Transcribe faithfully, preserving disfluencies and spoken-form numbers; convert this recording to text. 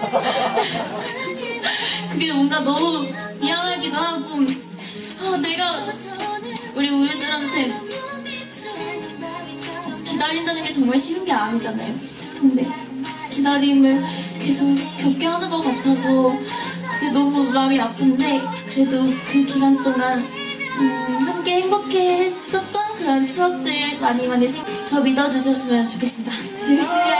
그게 뭔가 너무 미안하기도 하고, 아, 내가 우리 우유들한테 기다린다는 게 정말 쉬운 게 아니잖아요. 근데 기다림을 계속 겪게 하는 것 같아서 그게 너무 마음이 아픈데, 그래도 그 기간 동안 음, 함께 행복해 했었던 그런 추억들 많이 많이 생... 저 믿어주셨으면 좋겠습니다. 열심히